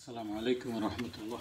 السلام عليكم ورحمة الله.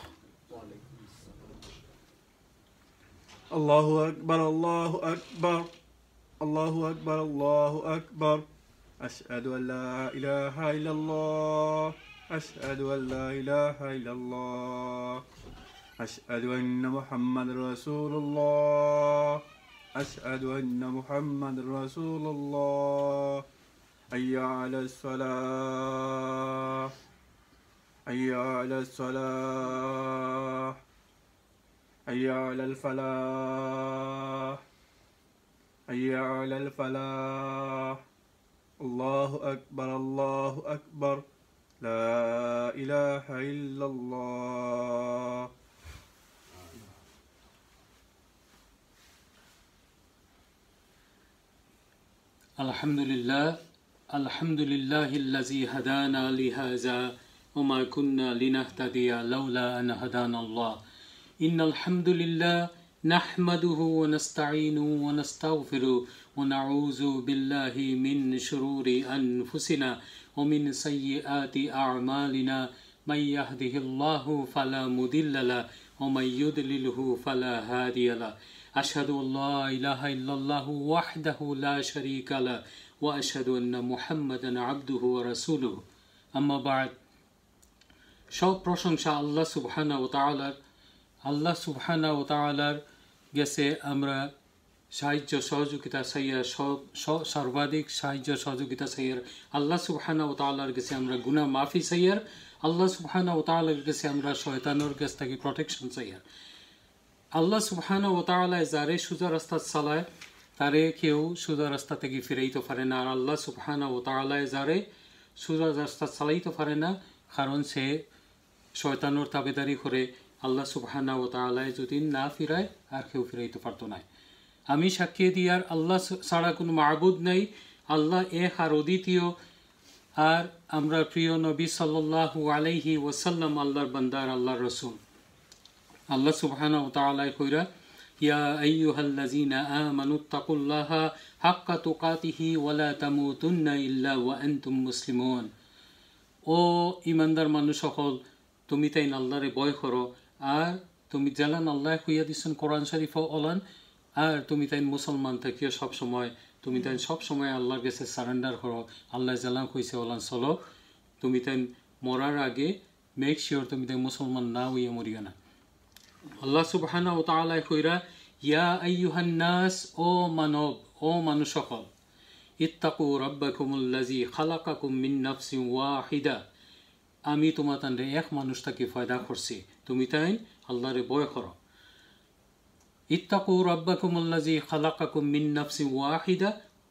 الله أكبر الله أكبر الله أكبر الله أكبر أشهد أن لا إله إلا الله أشهد أن لا إله إلا الله أشهد أن محمد رسول الله أشهد أن محمد رسول الله حي على الصلاة حي على الصلاة حي على الفلاح حي على الفلاح الله أكبر الله أكبر لا إله إلا الله. الحمد لله الذي هدانا لهذا وما كنا لنهتدي لولا أن هدانا الله. إن الحمد لله نحمده ونستعينه ونستغفره ونعوذ بالله من شرور أنفسنا ومن سيئات أعمالنا من يهده الله فلا مضل له ومن يضلله فلا هادي له. أشهد أن لا إله إلا الله وحده لا شريك له وأشهد أن محمدا عبده ورسوله. أما بعد, সব প্রশংসা আল্লাহ সুবহানাহু ওয়া তাআলার। আল্লাহ সুবহানাহু ওয়া তাআলার কাছে আমরা সাহায্য সহযোগিতা চাইয়া, সর্বাধিক সাহায্য সহযোগিতা চাইয়ার। আল্লাহ সুবহানাহু ওয়া তাআলার কাছে আমরা গুনাহ মাফি চাইয়ার। আল্লাহ সুবহানাহু ওয়া তাআলার কাছে আমরা শয়তানের কাছ থেকে প্রোটেকশন চাইয়ার। আল্লাহ সুবহানাহু ওয়া তাআলা যারে সোজা রাস্তা চালায় তারে কেউ সোজা রাস্তা থেকে ফিরাইতে পারে না। আর আল্লাহ সুবহানাহু ওয়া তাআলা যারে সোজা রাস্তা চালাইতে পারে না, কারণ সে শয়তানের তাবেদারি করে। আল্লাহ সুবহানাহু ওয়া তাআলা যদি না ফিরায় আর কেউ ফিরাইতে পারতো না। আমি সাক্ষী দিয়ার আল্লাহ ছাড়া কোনো মাবুদ নাই, আল্লাহ এক আর অদ্বিতীয়। আর আমরা প্রিয় নবী সাল্লাল্লাহু আলাইহি ওয়াসাল্লাম আল্লাহর বান্দার, আল্লাহর রাসূল। আল্লাহ সুবহানাহু ওয়া তাআলা কইরা, ইয়া আইয়ুহাল্লাযীনা আমানুত্তাকুল্লাহা হাক্কা তুকাতিহি ওয়া লা তামুতুন্না ইল্লা ওয়া আনতুম মুসলিমুন। ও ইমানদার মানুষ সকল, তুমি তাই আল্লাহরে ভয় করো, আর তুমি জালান আল্লাহ হইয়া দিচ্ছেন কোরআন শরীফ ওলান, আর তুমি তাই মুসলমান থাকিও সবসময়। তুমি তাই সবসময় আল্লাহর কাছে সারেন্ডার করো। আল্লাহ জালান কইছে ওলান চলো, তুমি তাই মরার আগে মেক শিওর তুমি তাই মুসলমান না হইয়া মরিও না। আল্লাহ সুবহানাহু ওয়া তাআলা কইরা, ইয়া আইয়ুহান নাস, ও মানব, ও মানুষ সকল, ইত্তাকু রাব্বাকুমুল্লাযী খালাকাকুম মিন নাফসিন ওয়াহিদা। আমি তোমাদের এক মানুষ থেকে পয়দা করছি, তুমি তাই আল্লাহরে ভয় করো। ইত্তাকু রাব্বাকুমুল্লাযী খালাকাকুম মিন নাফসিন ওয়াহিদা।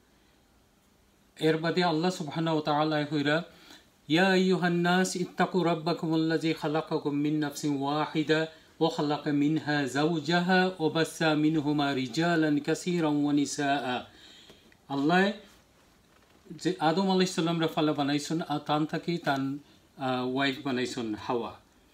এর বাদে আল্লাহ সুবহানাহু ওয়া তাআলা কইরা, ইয়া আইয়ুহান নাস ইত্তাকু রাব্বাকুমুল্লাযী খালাকাকুম মিন নাফসিন ওয়াহিদা ওয়া খালাকা মিনহা যাওজাহা ওয়া বাসসা মিনহুমা রিজালান কাসীরান ওয়া নিসাআ। আল্লাহ যে আদম আলাইহিস সালামরে ফালা বানাইছেন, আর তান থাকি তান ওয়াইফ বানাইছেন হাওয়া।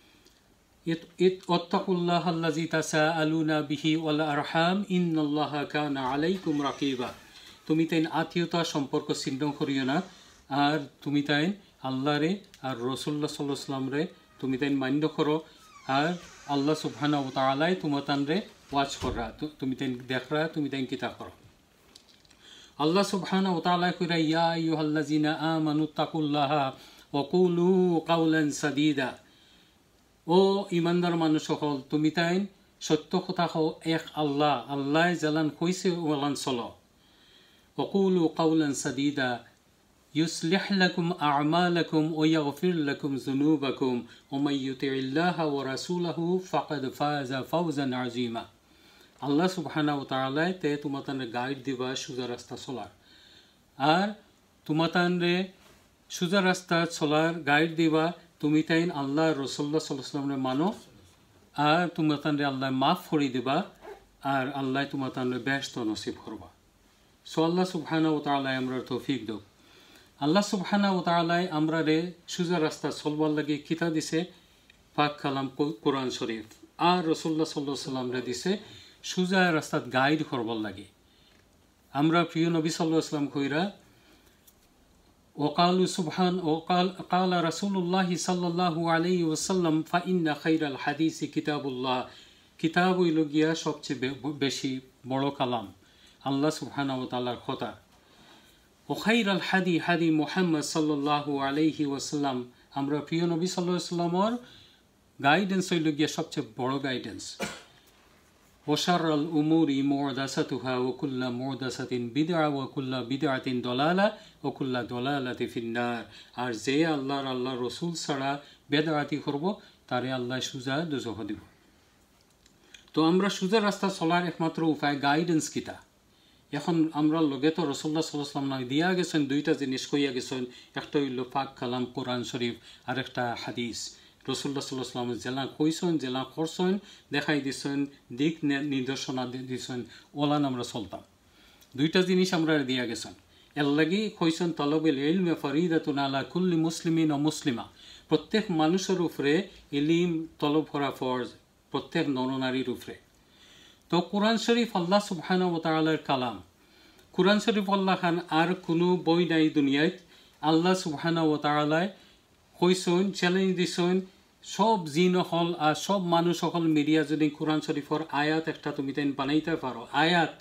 ইত্তাকুল্লাহাল্লাযী তাসাআলুনা বিহি ওয়াল আরহাম ইন্নাল্লাহা কানা আলাইকুম রাকিবা। তুমি তাই আত্মীয়তা সম্পর্ক ছিন্ন করিও না, আর তুমি তাই আল্লাহরে আর রাসূলুল্লাহ সাল্লাল্লাহু আলাইহি ওয়াসাল্লামরে তুমি তাই মান্য করো। আর আল্লাহ সুবহানাহু ওয়া তাআলাই তোমাতানরে ওয়াচ কররা, তুমি তাই দেখরা, তুমি তাই কিতা করো। আল্লাহ সুবহানাহু ওয়া তাআলা কইরা, ইয়া আইয়ুহাল্লাযীনা আমানুত্তাকুল্লাহা ওয়া কুলু কাওলান সাদীদা। ও ইমানদার মানুষ সকল, তুমি তাই সত্য কথা কও এক আল্লাহ, আল্লাহ জালান কইছে ওলান চলো। ওয়া কুলু কাওলান সাদীদা ইউসলিহ লাকুম আ'মালাকুম ওয়া ইয়াগফির লাকুম যুনুবাকুম ওয়া মান ইউতি'ইল্লাহা ওয়া রাসূলাহু ফাকাদ ফাযা ফাওজান আযীমা। আল্লাহ সুবহানাহু ওয়া তাআলা তে তোমাতানরে গাইড দিবা সোজা রাস্তা চলার, আর তোমাতানরে সোজা রাস্তা চলার গাইড দিবা। তুমি তাই আল্লাহ রাসূলুল্লাহ সাল্লাল্লাহু আলাইহি ওয়াসাল্লামরে মানো, আর তোমাতানরে আল্লাহ মাফ করে দিবা, আর আল্লাহ তোমাতানরে বেহেশত নসিব করবা। সো আল্লাহ সুবহানাহু ওয়া তাআলা আমরা তৌফিক দাও। আল্লাহ সুবহানাহু ওয়া তাআলা আমরা রে সোজা রাস্তা চলবার লাগে কিতা দিছে, পাক কালাম কোরআন শরীফ, আর রাসূলুল্লাহ সাল্লাল্লাহু আলাইহি ওয়াসাল্লামরে দিছে সোজা রাস্তাত গাইড করবার লাগে। আমরা প্রিয় নবী সাল্লাল্লাহু আলাইহি ওয়াসাল্লাম কইরা, وقالوا سبحان قال رسول الله صلى الله عليه وسلم فإن خير الحديث كتاب الله কিতাব হইল গিয়া সবচেয়ে বেশি বড় কালাম আল্লাহ সুবহানাহু ওয়া তাআলার কথা ওখাইরাল হাদি হাদি মুহাম্মদ সাল্লাল্লাহু আলাইহি ওয়াসাল্লাম আমরা প্রিয় নবী সাল্লাল্লাহু আলাইহি ওয়াসাল্লামের গাইডেন্স হইল গিয়া সবচেয়ে বড় গাইডেন্স ওয়াশাররাল উমুরি মুহদাসাতুহা ওয়া কুল্লু মুহদাসাতিন বিদআ ওয়া কুল্লু বিদআতিন দালালা ওয়া কুল্লু দালালাতিন ফিন্নার আর যে আল্লাহ রাসূল ছাড়া বেদাতি করব তারে আল্লাহ সুজা দোজখ দিব তো আমরা সুজা রাস্তা চলার একমাত্র উপায় গাইডেন্স কিতা এখন আমরা লগে তো রাসূলুল্লাহ সাল্লাল্লাহু আলাইহি ওয়াসাল্লাম দিয়া গেছেন দুইটা জিনিস কইয়া গেছেন একটা হইল পাক কালাম কোরআন শরীফ আর একটা হাদিস রাসূলুল্লাহ সাল্লাল্লাহু আলাইহি ওয়াসাল্লাম জেলা কইছেন জেলা করছেন দেখাই দিছেন দিক নির্দেশনা দিছেন ওলান আমরা চলতাম দুইটা জিনিস আমরা দিয়া গেছেন এর লাগি কইছেন তালাবুল ইলমি ফরিদাতুন আলা কুল্লি মুসলিমিন ওয়া মুসলিমা প্রত্যেক মানুষের উপরে ইলম তলব করা ফরজ প্রত্যেক নরনারীর উপরে তো কোরআন শরীফ আল্লাহ সুবহানাহু ওয়া তাআলার কালাম কোরআন শরীফ আল্লাহ খান আর কোনো বই নাই দুনিয়ায় আল্লাহ সুবহানাহু ওয়া তাআলা কইছেন চ্যালেঞ্জ দিছেন সব জিন হল আর সব মানুষ সকল মিডিয়া যদি কোরআন শরীফের আয়াত একটা তুমি তাই বানাইতে পারো আয়াত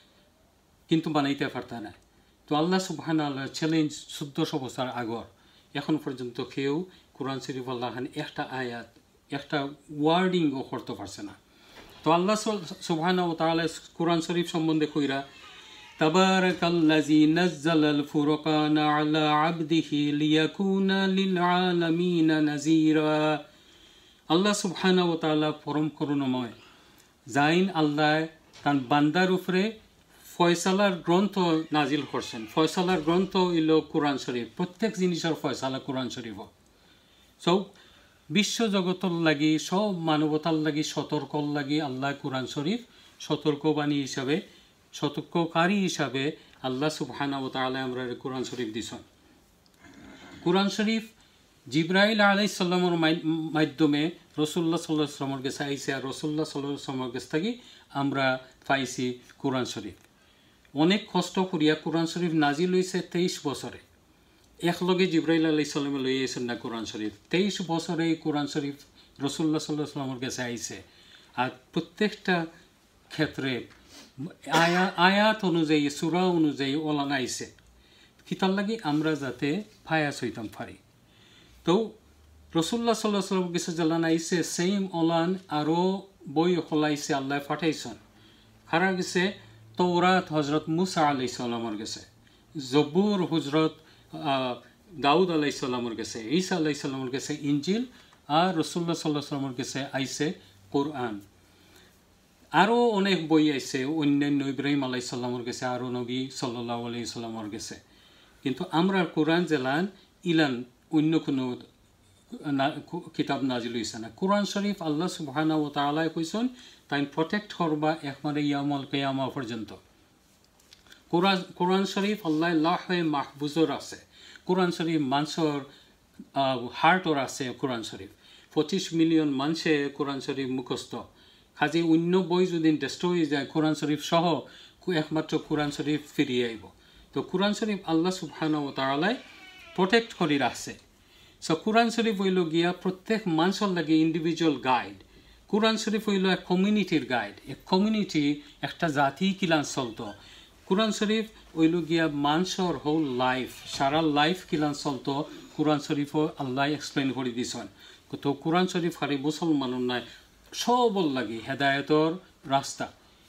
কিন্তু বানাইতে পারতা না তো আল্লাহ সুবহানাহু ওয়া তাআলা চ্যালেঞ্জ 1400 বছর আগর এখন পর্যন্ত কেউ কোরআন শরীফ আল্লাহ খান একটা আয়াত একটা ওয়ার্ডিংও করতে পারছে না তো আল্লাহ সুবহানাহু ওয়া তাআলা কোরআন শরীফ সম্বন্ধে কইরা তাবারাকাল্লাযী নাযালাল ফুরকানা আলা আবদিহি লিয়াকুনা লিল আলামিন নাযীরা আল্লাহ সুবহানাহু ওয়া তাআলা পরম করুণাময় জাইন আল্লাহ তার বান্দার উপরে ফয়সালার গ্রন্থ নাজিল করছেন ফয়সালার গ্রন্থ হইল কোরআন শরীফ প্রত্যেক জিনিসের ফয়সালা কোরআন শরীফ সব বিশ্ব জগতর লাগি সব মানবতার লাগি সতর্কর লাগি আল্লাহ কোরআন শরীফ সতর্কবাণী হিসাবে সতর্ককারী হিসাবে আল্লাহ সুবহানাহু ওয়া তাআলা আমরা কোরআন শরীফ দিছেন কোরআন শরীফ জিবরাইল আলাইহিস সালামের মাধ্যমে রাসূলুল্লাহ সাল্লাল্লাহু আলাইহি ওয়াসাল্লামের কাছে আইছে আর রাসূলুল্লাহ সাল্লাল্লাহু আলাইহি ওয়াসাল্লামের কাছ থেকে আমরা পাইছি কোরআন শরীফ অনেক কষ্ট করিয়া কোরআন শরীফ নাজিল হইছে 23 বছরে একলগে জিবরাইল আলাইহিস সালামে লই আইছেন না কোরআন শরীফ 23 বছরে কোরআন শরীফ রাসূলুল্লাহ সাল্লাল্লাহু আলাইহি ওয়াসাল্লামের কাছে আইছে আর প্রত্যেকটা ক্ষেত্রে আয়াত অনুযায়ী সূরা অনুযায়ী ওলান আইছে কিতার লাগি আমরা যাতে ফায়াস হইতাম পারি তো রাসূলুল্লাহ সাল্লাল্লাহু আলাইহি ওয়াসাল্লামের কাছে জালান আইছে সেম ওলান আরো বই হলাইছে আল্লাহ পাঠাইছেন কারা গেছে তওরাত হযরত মুসা আলাইহিস সালামের কাছে জবুর হযরত দাউদ আলাইহিস সালামের কাছে ঈসা আলাইহিস সালামের কাছে ইনজিল আর রাসূলুল্লাহ সাল্লাল্লাহু আলাইহি ওয়াসাল্লামের কাছে আইছে কোরআন আরো অনেক বই আইছে অন্যান্য ইব্রাহিম আলাইহিস সালামের কাছে আরো নবী সাল্লাল্লাহু আলাইহি সাল্লামের কাছে কিন্তু আমরা কোরআন জেলান ইলান অন্য কোনো কিতাব নাজিল হইছে না কোরআন শরীফ আল্লাহ সুবহানাহু ওয়া তাআলা কইছেন তাই প্রটেক্ট করবা একবারে ইয়াউমুল কিয়ামা পর্যন্ত কোরআন শরীফ আল্লাহ লাহে মাহফুজর আছে কোরআন শরীফ মানুষের হার্টর আছে কোরআন শরীফ 25 মিলিয়ন মানুষে কোরআন শরীফ মুখস্থ কাজে অন্য বই যদি ডেস্ট্রয় হয়ে যায় কোরআন শরীফ সহ একমাত্র কোরআন শরীফ ফিরিয়ে আইব তো কোরআন শরীফ আল্লাহ সুবহানাহু ওয়া তাআলা প্রটেক্ট করে রাখছে সো কোরআন শরীফ হইল গিয়া প্রত্যেক মানুষের লাগে ইন্ডিভিজুয়াল গাইড কোরআন শরীফ হইল এক কমিউনিটির গাইড এক কমিউনিটি একটা জাতি কিলান চলত কোরআন শরীফ হইল গিয়া মানুষের হোল লাইফ সারা লাইফ কিলান চলত কোরআন শরীফও আল্লাহ এক্সপ্লেন করে দিছেন তো কোরআন শরীফ হারি মুসলমানের নাই সবল লাগে হেদায়েতর রাস্তা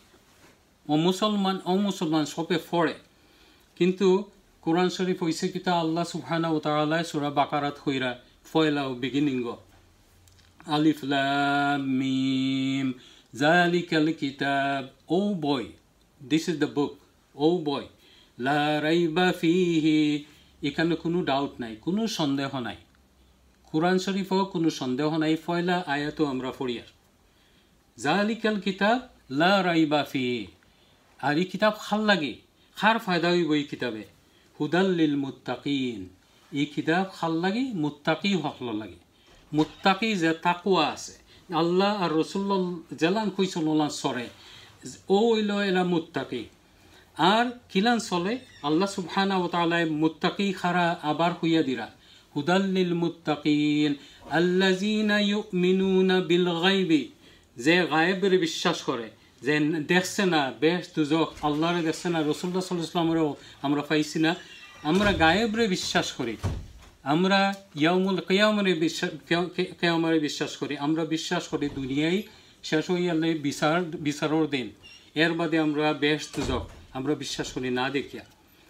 মুসলমান সবে পড়ে কিন্তু কোরআন শরীফ হইছে কিতা আল্লাহ সুবহানাহু ওয়া তাআলা সূরা বাকারাত কইরা পয়লা বিগিনিং আলিফ লাম মিম যালিকাল কিতাব oh boy this is the book ও বয় লা রাইবা ফিহি এখানে কোনো ডাউট নাই কোনো সন্দেহ নাই কোরআন শরীফও কোনো সন্দেহ নাই পয়লা আয়াতও আমরা পড়ি যালিকাল কিতাব লা রাইবা ফিহি আর এই কিতাব খাল লাগে খার ফায়দা হইব এই কিতাবে হুদাল লিল মুত্তাকিন এই কিতাব খাল লাগে মুত্তাকি হকল লাগে মুত্তাকি যে তাকওয়া আছে আল্লাহ আর রাসূলুল্লাহ জালান কইছেন ওলা সরে ও হইল এরা মুত্তাকি আর কিলান চলে আল্লাহ সুবহানাহু ওয়া তাআলা মুত্তাকি খারা আবার হইয়া দিরা হুদাল লিল মুত্তাকিন আল্লাযিনা ইউমিনুনা বিল গায়বি যে গায়েবের বিশ্বাস করে যে দেখছে না বেহেশত দুজখ আল্লাহরে দেখছে না রাসূলুল্লাহ সাল্লাল্লাহু আলাইহি ওয়াসাল্লামও আমরা পাইছি না আমরা গায়েবরে বিশ্বাস করি আমরা ইয়াউমুল কিয়ামরে বিশ্বাস করি আমরা বিশ্বাস করি দুনিয়ায় শেষ হইয়া বিচারের দিন এর বাদে আমরা বেহেশত দুজখ আমরা বিশ্বাস করি না দেখিয়া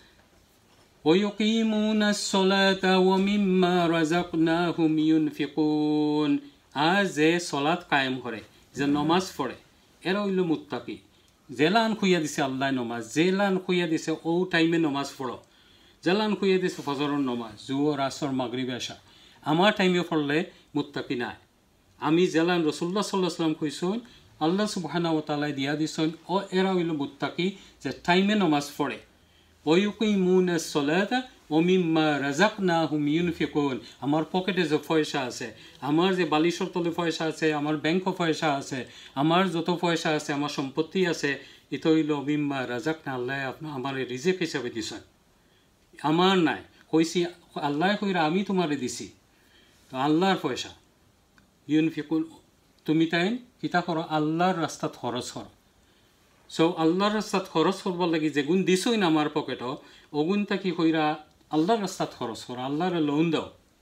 ويقيمون الصلاة ومما رزقناهم ينفقون আর যে সালাত কায়েম করে যে নামাজ পড়ে এরা হইল মুত্তাকি জেলান খুইয়া দিছে আল্লাহ নামাজ জেলান খুইয়া দিছে ও টাইমে নামাজ পড়ো জেলান খুইয়া দিছে ফজরের নামাজ জোহর আসর মাগরিব এশা আমার টাইমে পড়লে মুত্তাকি নাই আমি জেলান রাসূলুল্লাহ সাল্লাল্লাহু আলাইহি ওয়াসাল্লাম কইছেন আল্লাহ সুবহানাহু ওয়া তাআলা দিয়া দিছেন ও এরা হইল মুত্তাকি যে টাইমে নামাজ পড়ে ويقيمون الصلاة ومما رزقناهم ينفقون আমার পকেটে যে পয়সা আছে আমার যে বালিশের তলে পয়সা আছে আমার ব্যাংকে পয়সা আছে আমার যত পয়সা আছে আমার সম্পত্তি আছে এটা হইল মিম্মা রাযাকনা আল্লাহ আমার রিজিক হিসাবে দিছেন আমার নাই কইছি আল্লাহ কইরা আমি তোমারে দিছি তো আল্লাহর পয়সা ইউনফিকুন তুমি তাই কিতা করো আল্লাহর রাস্তাত খরচ করো সো আল্লাহর রাস্তাত খরচ করবার লাগি যেগুন দিছই না আমার পকেটও ওগুনটা কি কইরা আল্লাহর রাস্তাত খরচ করো আল্লাহরে লোন দাও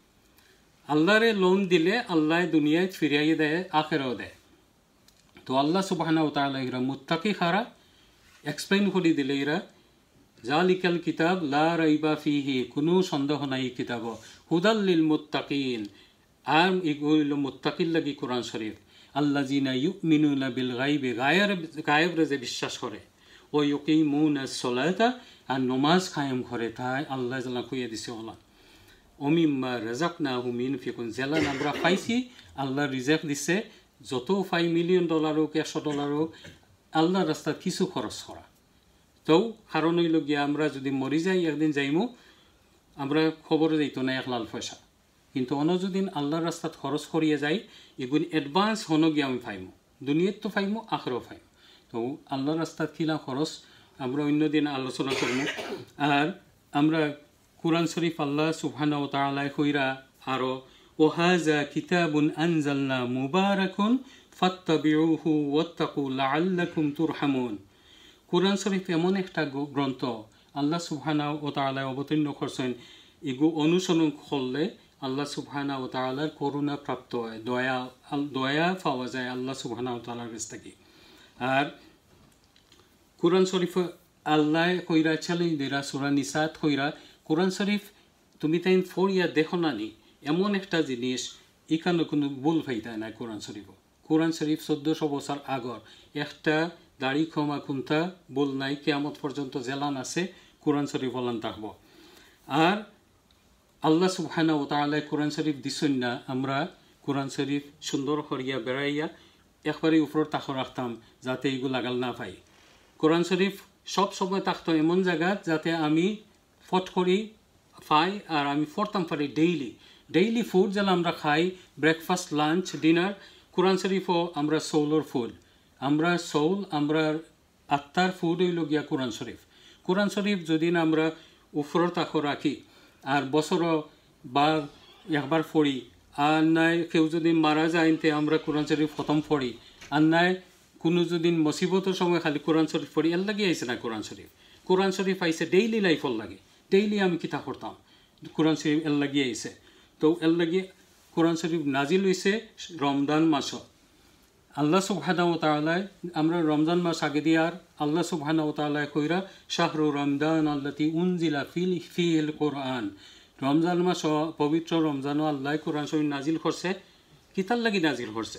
আল্লাহরে লোন দিলে আল্লাহ দুনিয়ায় ফিরিয়ে দেয় আখেরাও দেয় তো আল্লাহ সুবহানাহু ওয়া তাআলা এরা মুত্তাকি খারা এক্সপ্লেইন করে দিলে এরা জালিকাল কিতাব লা রাইবা ফিহি কোনো সন্দেহ নাই কিতাব হুদাল লিল মুত্তাকিন আর এগুলো মুত্তাকির লাগি কোরআন শরীফ আল্লাযিনা ইউমিনুনা বিল গায়বি গায়েবরে যে বিশ্বাস করে ও ইউকিমুনাস সালাতা আর নামাজ কায়েম করে তাই আল্লাহ জাল্লা কইয়া দিছে ওলা ওমিম্মা রাযাকনাহুম ইউনফিকুন জেলা আমরা পাইছি আল্লাহ রিজিক দিছে যত $5 মিলিয়ন হোক $100 হোক আল্লাহর রাস্তায় কিছু খরচ করা তো কারণ হইল গিয়া আমরা যদি মরি যাই একদিন যাইমু আমরা খবর যাইতো না এক লাল পয়সা কিন্তু অন্য যদি আল্লাহর রাস্তাত খরচ করিয়ে যাই এগুলি অ্যাডভান্স হনো গিয়ে আমি পাইমু দুনিয়াত তো পাইমু আখেরাও পাইমু তো আল্লাহর রাস্তাত কিলা খরচ আমরা অন্যদিন আলোচনা করবো আর আমরা কুরআন শরীফ আল্লাহ সুবহানাহু ওয়া তাআলা কইরা আরো ওয়াহাযা কিতাবুন আনজালনা মুবারাকুন ফাত্তাবিউহু ওয়াত্তাকু লাআল্লাকুম তুরহামুন কুরআন শরীফ এমন একটা গ্রন্থ আল্লাহ সুবহানাহু ওয়া তাআলা অবতীর্ণ করছেন এগু অনুসরণ করলে আল্লাহ সুবহানাহু ওয়া তাআলার করুণা প্রাপ্ত হয় দয়া পাওয়া যায় আল্লাহ সুবহানাহু ওয়া তাআলার কাছ থেকে আর কুরআন শরীফ আল্লাহ কইরা চ্যালেঞ্জ দিরা সূরা নিসাত কইরা কুরআন শরীফ তুমি তাই ফড়িয়া দেখো না নি এমন একটা জিনিস এখানে কোনো ভুল ফাইতা নাই কুরআন শরীফ 1400 বছর আগর একটা দাড়ি ক্ষমা কুন্তা ভুল নাই কিয়ামত পর্যন্ত জেলান আছে কুরআন শরীফ বলান থাকবো আর আল্লাহ সুবহানাহু ওয়া তাআলা কুরআন শরীফ দিছেন না আমরা কুরআন শরীফ সুন্দর করিয়া বেড়াইয়া একবারে উপর তাক রাখতাম যাতে এগুলো লাগাল না পাই কুরআন শরীফ সব সময় থাকতো এমন জায়গা যাতে আমি ফট করি পাই আর আমি পড়তাম পারি ডেইলি ফুড যেন আমরা খাই ব্রেকফাস্ট লাঞ্চ ডিনার কুরআন শরীফও আমরা সোলর ফুড আমরা সোল আমরা আত্মার ফুড হইল গিয়া কুরআন শরীফ যদি না আমরা উপর তাক রাখি আর বছরও বা একবার পড়ি আর নাই কেউ যদি মারা যায় তে আমরা কোরআন শরীফ খতম পড়ি আর নাই কোনো যদি মুসিবতের সময় খালি কোরআন শরীফ পড়ি এর লাগি আইছে না কোরআন শরীফ আইছে ডেইলি লাইফর লাগে ডেইলি আমি কিতাব পড়তাম কোরআন শরীফ এর লাগি আইছে তো এর লাগি কোরআন শরীফ নাজিল হইছে রমজান মাস আল্লাহ সুবহানাহু ওয়া তাআলা আমরা রমজান মাস আগে দিয়ার আল্লাহ সুবহানাহু ওয়া তাআলা কইরা শাহরু রমজান আল্লাতী উনজিলা ফিহিল কোরআন রমজান মাস পবিত্র রমজান আল্লাহ কোরআন শরীফ নাজিল করছে কিতার লাগি নাজিল করছে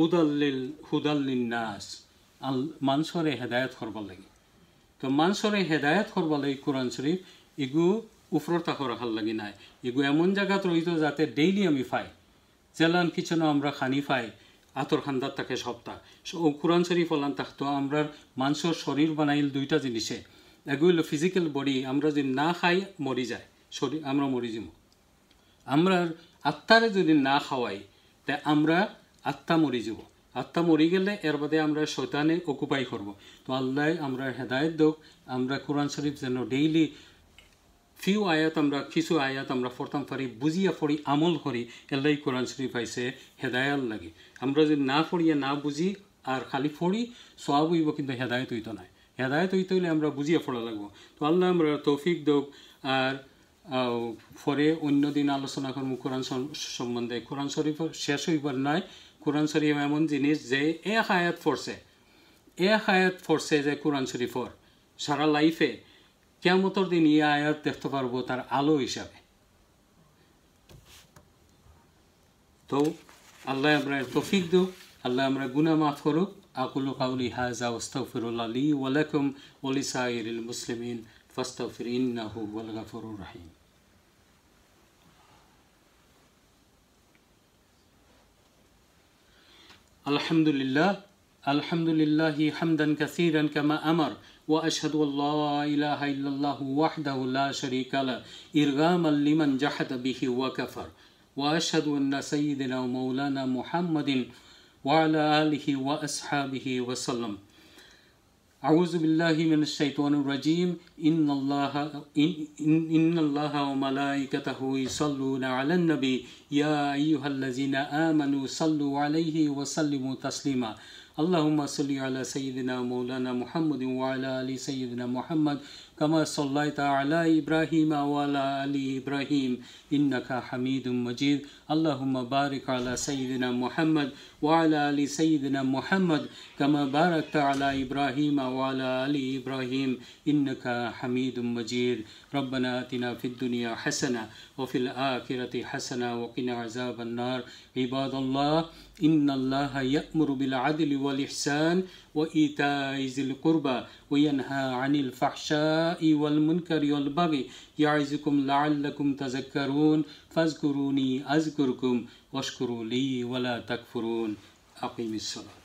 হুদাল নাস মানুষরে হেদায়েত করবার লাগি তো মানুষরে হেদায়েত করবার লাগি কোরআন শরীফ ইগু উপর তাক রাখার লাগি নাই ইগু এমন জায়গাত রইত যাতে ডেইলি আমি পাই জেলান কিচেনও আমরা খানি পাই আতর খান্দার থাকে সপ্তাহ ও কোরআন শরীফ ওলান থাকতো আমরা মানুষের শরীর বানাইল দুইটা জিনিসে এগুলো ফিজিক্যাল বডি আমরা যদি না খাই মরি যায় শরীর আমরা মরি যাব আমরা আত্মারে যদি না খাওয়াই তাই আমরা আত্মা মরি যাব আত্মা মরে গেলে এর বাদে আমরা শয়তানে অকুপাই করব। তো আল্লাহ আমরা হেদায়েত দোক, আমরা কোরআন শরীফ যেন ডেইলি ফিউ আয়াত আমরা কিছু আয়াত আমরা পড়তাম পারি, বুঝিয়া পড়ি, আমল করি, এলাই কোরআন শরীফ আইসে হেদায়াত লাগে। আমরা যদি না পড়িয়া না বুঝি আর খালি পড়ি সওয়াব হইব, কিন্তু হেদায়েত হইতো না। হেদায়েত হইতে হইলে আমরা বুঝিয়া পড়া লাগবো। তো আল্লাহ আমরা তৌফিক দোক। আর পরে অন্য দিন আলোচনা করবো কোরআন সম্বন্ধে। কোরআন শরীফ শেষ হইবার নাই। কোরআন শরীফ এমন জিনিস যে এক আয়াত পড়ছে যে কোরআন শরীফর সারা লাইফে কিয়ামতের দিন এই আয়াত দেখতে পারবো তার আলো হিসাবে। তো আল্লাহ আমরা তৌফিক দো, আল্লাহ আমরা গুনাহ মাফ করুক। আকুলু কাউলি হাযা ওয়াস্তাগফিরুল্লাহ লি ওয়া লাকুম ওয়া লিসাইরিল মুসলিমিন ফাস্তাগফির ইন্নাহু হুয়াল গাফুরুর রহিম। আলহামদুলিল্লাহি হামদান কাসীরান কামা আমার ওয়া আশহাদু আল্লা ইলাহা ইল্লাল্লাহু ওয়াহদাহু লা শারীকা লাহু ইরগামান লিমান জাহাদা বিহি ওয়া কাফার ওয়া আশহাদু আন্না সাইয়্যিদানা ওয়া মাওলানা মুহাম্মাদিন ওয়া আলা আলিহি ওয়া আসহাবিহি ওয়া সাল্লাম। আউযু বিল্লাহি মিনাশ শাইতানির রাজীম। ইন্নাল্লাহা ওয়া মালাইকাতাহু ইউসাল্লুনা আলান নবী ইয়া আইয়ুহাল্লাযীনা আমানু সাল্লু আলাইহি ওয়া সাল্লিমু তাসলিমা। আল্লাহুম্মা সাল্লি আলা সাইয়্যিদিনা মাওলানা মুহাম্মাদিন ওয়া আলা আলি সাইয়্যিদিনা মুহাম্মাদ কামা সাল্লাইতা আলা ইব্রাহিম ওয়া আলা আলি ইব্রাহিম ইন্নাকা হামিদুম মাজিদ। আল্লাহুম্মা বারিক আলা সাইয়্যিদিনা মুহাম্মাদ ওয়া আলা আলি সাইয়্যিদিনা মুহাম্মাদ কামা বারাকতা আলা ইব্রাহিম ওয়া আলা আলি ইব্রাহিম ইন্নাকা হামিদুম মাজিদ। রব্বানা আতিনা ফিদ দুনিয়া হাসানাহ ওয়া ফিল আখিরাতি হাসানাহ ওয়া কিনা আযাবান নার। ইবাদাল্লাহ ইন্নাল্লাহা ইয়া'মুরু বিল আদলি ওয়াল ইহসান ওয়া ইতা'i যিল কুরবা ওয়া ইয়ানহা আনিল ফাহশাই ওয়াল মুনকারি ওয়াল বাগি ইয়া'iযুকুম লা'আল্লাকুম তাযাক্কারুন ফাযকুরুনি আযকুরকুম ওয়াশকুরু লি ওয়া লা তাকফুরুন। আকিমিস সালাত।